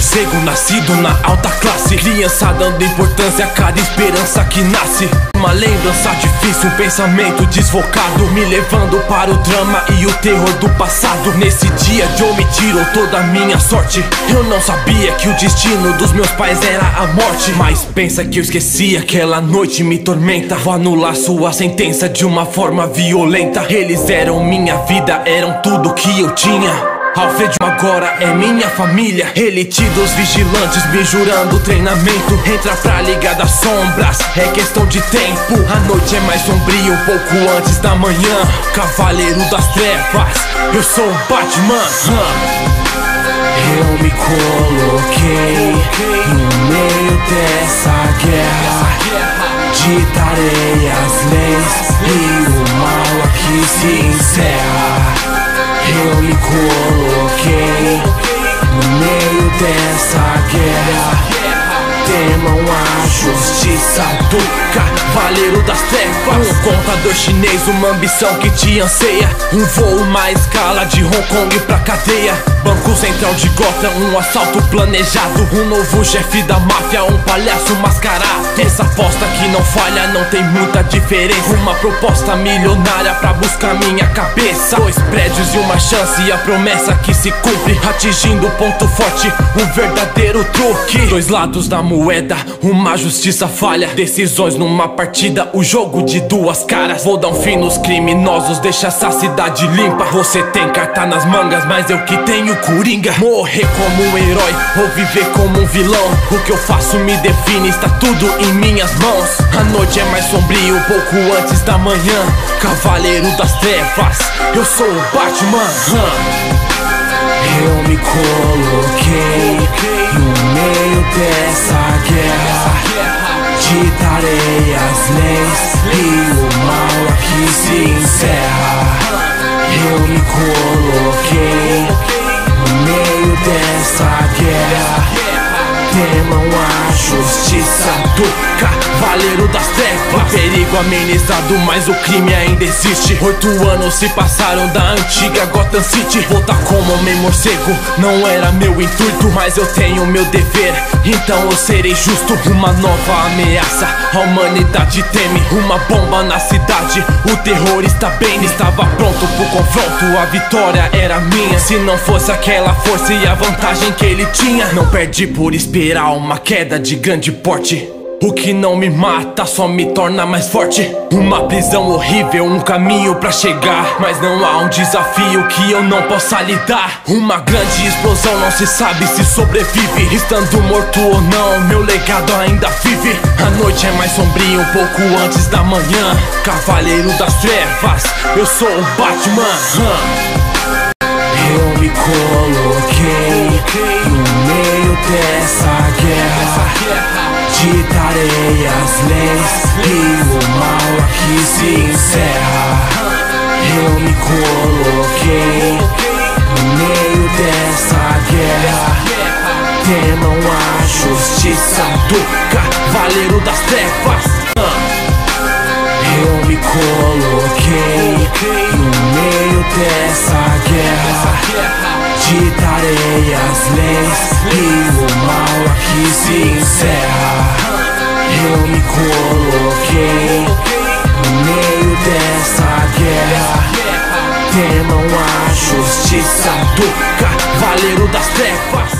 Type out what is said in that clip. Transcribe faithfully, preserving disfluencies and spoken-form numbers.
morcego nascido na alta classe, criança dando importância a cada esperança que nasce. Uma lembrança difícil, um pensamento desfocado, me levando para o drama e o terror do passado. Nesse dia Joe me tirou toda a minha sorte. Eu não sabia que o destino dos meus pais era a morte, mas pensa que eu esqueci, aquela noite me tormenta. Vou anular sua sentença de uma forma violenta. Eles eram minha vida, eram tudo que eu tinha. Alfredo agora é minha família. Elite dos vigilantes me jurando treinamento. Entra pra Liga das Sombras, é questão de tempo. A noite é mais sombria, um pouco antes da manhã. Cavaleiro das Trevas, eu sou o Batman. Eu me coloquei no meio dessa guerra. Ditarei as leis e o mal aqui se encerra. Eu me coloquei no meio dessa guerra. Temam a justiça do Cavaleiro das Trevas. Um contador chinês, uma ambição que te anseia. Um voo na escala de Hong Kong pra cadeia. Banco Central de Gotham, um assalto planejado. Um novo chefe da máfia, um palhaço mascarado. Essa aposta que não falha, não tem muita diferença. Uma proposta milionária pra buscar minha cabeça. Dois prédios e uma chance, e a promessa que se cumpre, atingindo o ponto forte, um verdadeiro truque. Dois lados da moeda, uma justiça falha. Decisões numa partida, o jogo de duas caras. Vou dar um fim nos criminosos, deixa essa cidade limpa. Você tem carta nas mangas, mas eu que tenho coringa. Morrer como um herói ou viver como um vilão, o que eu faço me define, está tudo em minhas mãos. A noite é mais sombria, um pouco antes da manhã. Cavaleiro das Trevas, eu sou o Batman. Eu me coloquei no meio dessa guerra. Ditarei as leis e o mal aqui se encerra. Eu me coloquei no meio dessa guerra. Temam a justiça do Cavaleiro das Trevas. O perigo amenizado, mas o crime ainda existe. Oito anos se passaram da antiga Gotham City. Voltar como homem morcego não era meu intuito, mas eu tenho meu dever, então eu serei justo. Uma nova ameaça, a humanidade teme. Uma bomba na cidade, o terrorista Bane estava pronto pro confronto. A vitória era minha, se não fosse aquela força e a vantagem que ele tinha. Não perdi por esperar uma queda de grande porte. O que não me mata só me torna mais forte. Uma prisão horrível, um caminho pra chegar, mas não há um desafio que eu não possa lidar. Uma grande explosão, não se sabe se sobrevive. Estando morto ou não, meu legado ainda vive. A noite é mais sombria, um pouco antes da manhã. Cavaleiro das Trevas, eu sou o Batman. Eu me coloquei no meio dessa guerra. Ditarei as leis e o mal aqui se encerra. Eu me coloquei no meio dessa guerra. Temam a justiça do Cavaleiro das Trevas. Eu me coloquei no meio dessa guerra. Ditarei as leis e o mal aqui se encerra. Eu me coloquei no meio dessa guerra. Temam a justiça do Cavaleiro das Trevas.